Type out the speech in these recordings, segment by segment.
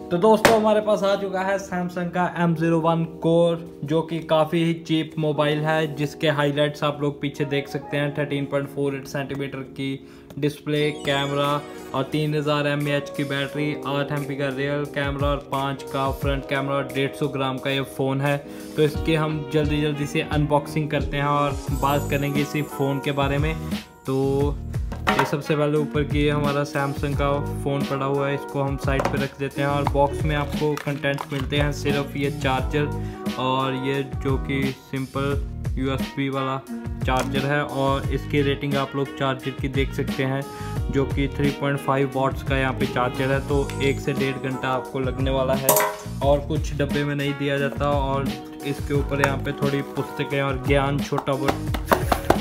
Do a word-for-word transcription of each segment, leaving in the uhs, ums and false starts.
तो दोस्तों हमारे पास आ चुका है सैमसंग का एम ज़ीरो वन कोर, जो कि काफ़ी ही चीप मोबाइल है, जिसके हाइलाइट्स आप लोग पीछे देख सकते हैं। Thirteen point four eight centimetre की डिस्प्ले, कैमरा और तीन हज़ार एम ए एच की बैटरी, आठ एम पी का रियल कैमरा और पाँच का फ्रंट कैमरा और डेढ़ सौ ग्राम का ये फ़ोन है। तो इसकी हम जल्दी जल्दी से अनबॉक्सिंग करते हैं और बात करेंगे इसी फ़ोन के बारे में। तो ये सबसे पहले ऊपर की हमारा सैमसंग का फ़ोन पड़ा हुआ है, इसको हम साइड पे रख देते हैं। और बॉक्स में आपको कंटेंट मिलते हैं सिर्फ ये चार्जर और ये जो कि सिंपल यू एस बी वाला चार्जर है। और इसकी रेटिंग आप लोग चार्जर की देख सकते हैं, जो कि थ्री पॉइंट फाइव वॉट्स का यहाँ पे चार्जर है। तो एक से डेढ़ घंटा आपको लगने वाला है और कुछ डब्बे में नहीं दिया जाता। और इसके ऊपर यहाँ पे थोड़ी पुस्तकें और ज्ञान छोटा बहुत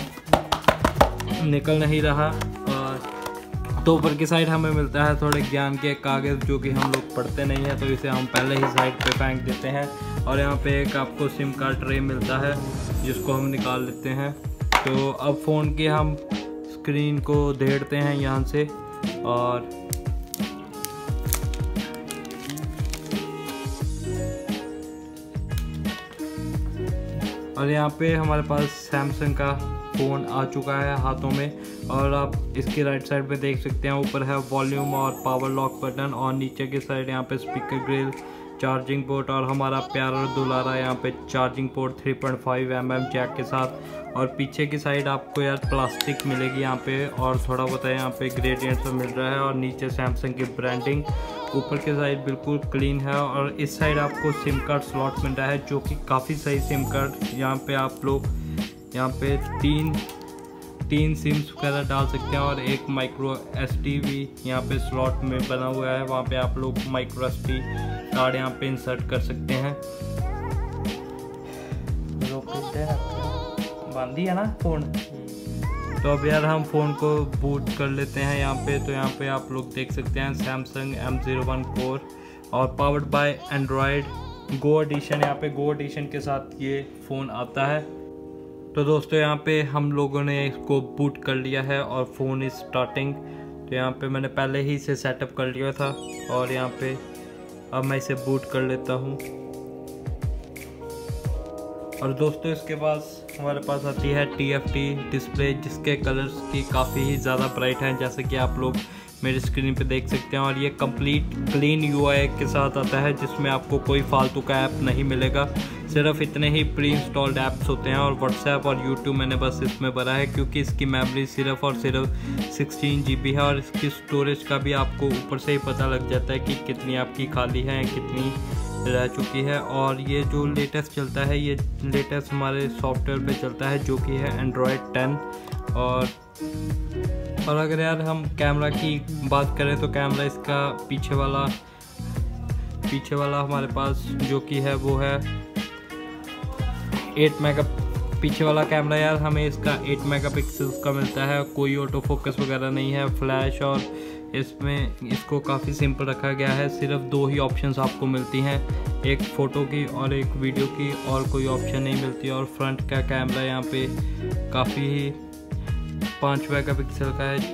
निकल नहीं रहा। और तो ऊपर की साइड हमें मिलता है थोड़े ज्ञान के कागज़, जो कि हम लोग पढ़ते नहीं हैं, तो इसे हम पहले ही साइड पे फेंक देते हैं। और यहाँ पे एक आपको सिम कार्ड ट्रे मिलता है, जिसको हम निकाल लेते हैं। तो अब फ़ोन की हम स्क्रीन को धेड़ते हैं यहाँ से। और और यहाँ पे हमारे पास सैमसंग का फ़ोन आ चुका है हाथों में। और आप इसकी राइट साइड पे देख सकते हैं, ऊपर है वॉल्यूम और पावर लॉक बटन, और नीचे की साइड यहाँ पे स्पीकर ग्रिल, चार्जिंग पोर्ट और हमारा प्यारा दुलारा यहाँ पे charging port three point five M M jack के साथ। और पीछे की साइड आपको यार प्लास्टिक मिलेगी यहाँ पे, और थोड़ा बहुत यहाँ पे ग्रेडियंट से मिल रहा है। और नीचे सैमसंग की ब्रांडिंग, ऊपर की साइड बिल्कुल क्लीन है। और इस साइड आपको सिम कार्ड स्लॉट मिल रहा है, जो कि काफ़ी सही सिम कार्ड। यहाँ पे आप लोग यहाँ पे तीन तीन सिम्स वगैरह डाल सकते हैं और एक माइक्रो एस डी भी यहाँ पे स्लॉट में बना हुआ है। वहाँ पे आप लोग माइक्रो एस डी कार्ड यहाँ पे इंसर्ट कर सकते हैं। बांधी है ना फ़ोन। तो अब यार हम फ़ोन को बूट कर लेते हैं यहाँ पे। तो यहाँ पे आप लोग देख सकते हैं Samsung M zero one core और powered by Android Go edition. यहाँ पे गो एडिशन के साथ ये फ़ोन आता है। तो दोस्तों यहाँ पे हम लोगों ने इसको बूट कर लिया है और फ़ोन इज स्टार्टिंग। तो यहाँ पे मैंने पहले ही इसे सेटअप कर लिया था और यहाँ पे अब मैं इसे बूट कर लेता हूँ। और दोस्तों इसके बाद हमारे पास आती है टी एफ टी डिस्प्ले, जिसके कलर्स की काफ़ी ही ज़्यादा ब्राइट हैं, जैसे कि आप लोग मेरी स्क्रीन पे देख सकते हैं। और ये कंप्लीट क्लीन यू आई के साथ आता है, जिसमें आपको कोई फालतू का ऐप नहीं मिलेगा। सिर्फ इतने ही प्री इंस्टॉल्ड ऐप्स होते हैं। और व्हाट्सएप और यूट्यूब मैंने बस इसमें भरा है, क्योंकि इसकी मेमोरी सिर्फ और सिर्फ सिक्सटीन जी बी है। और इसकी स्टोरेज का भी आपको ऊपर से ही पता लग जाता है कि कितनी आपकी खाली है, कितनी रह चुकी है। और ये जो लेटेस्ट चलता है, ये लेटेस्ट हमारे सॉफ्टवेयर पे चलता है, जो कि है एंड्रॉयड टेन। और और अगर यार हम कैमरा की बात करें, तो कैमरा इसका पीछे वाला पीछे वाला हमारे पास जो कि है वो है एट मेगा पीछे वाला कैमरा यार हमें इसका एट मेगापिक्सल्स का मिलता है। कोई ऑटो फोकस वगैरह नहीं है, फ्लैश। और इसमें इसको काफ़ी सिंपल रखा गया है। सिर्फ दो ही ऑप्शंस आपको मिलती हैं, एक फ़ोटो की और एक वीडियो की, और कोई ऑप्शन नहीं मिलती। और फ्रंट का कैमरा यहाँ पे काफ़ी ही पाँच मेगापिक्सल का है।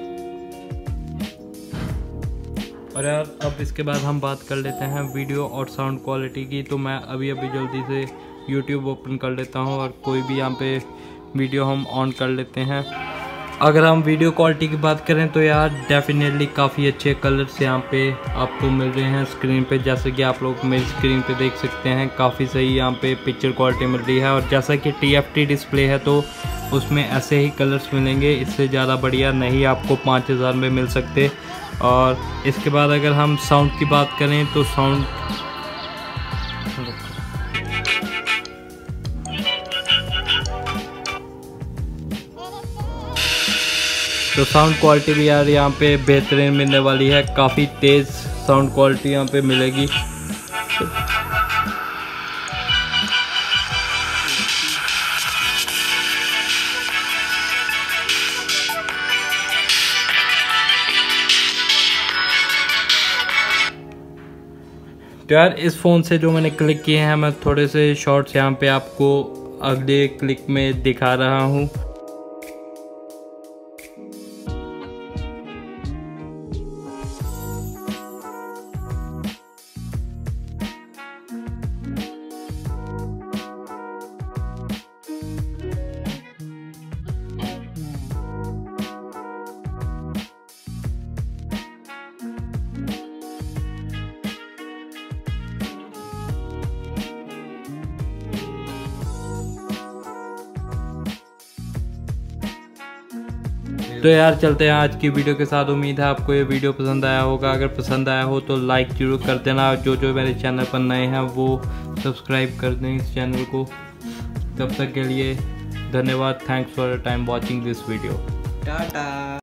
और यार अब इसके बाद हम बात कर लेते हैं वीडियो और साउंड क्वालिटी की। तो मैं अभी अभी जल्दी से यूट्यूब ओपन कर लेता हूँ और कोई भी यहाँ पे वीडियो हम ऑन कर लेते हैं। अगर हम वीडियो क्वालिटी की बात करें, तो यार डेफिनेटली काफ़ी अच्छे कलर्स यहाँ पे आपको मिल रहे हैं स्क्रीन पे, जैसे कि आप लोग मेरी स्क्रीन पे देख सकते हैं। काफ़ी सही यहाँ पे पिक्चर क्वालिटी मिल रही है। और जैसा कि टी एफ टी डिस्प्ले है, तो उसमें ऐसे ही कलर्स मिलेंगे, इससे ज़्यादा बढ़िया नहीं आपको पाँच हज़ार में मिल सकते। और इसके बाद अगर हम साउंड की बात करें, तो साउंड तो साउंड क्वालिटी भी यार यहाँ पे बेहतरीन मिलने वाली है। काफ़ी तेज़ साउंड क्वालिटी यहाँ पे मिलेगी। तो यार इस फ़ोन से जो मैंने क्लिक किए हैं, मैं थोड़े से शॉर्ट्स यहाँ पे आपको अगले क्लिक में दिखा रहा हूँ। तो यार चलते हैं आज की वीडियो के साथ। उम्मीद है आपको ये वीडियो पसंद आया होगा। अगर पसंद आया हो तो लाइक जरूर कर देना। जो जो मेरे चैनल पर नए हैं वो सब्सक्राइब कर दें इस चैनल को। तब तक के लिए धन्यवाद। Thanks for time watching this video. Tata.